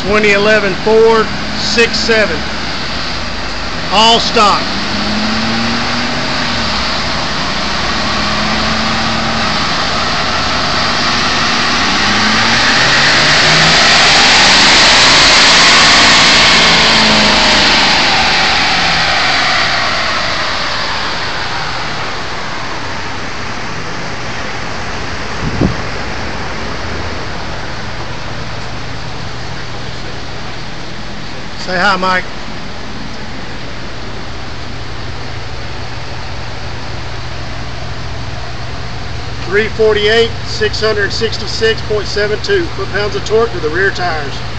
2011 Ford 6.7, all stock. Say hi, Mike. .348, 666.72 foot-pounds of torque to the rear tires.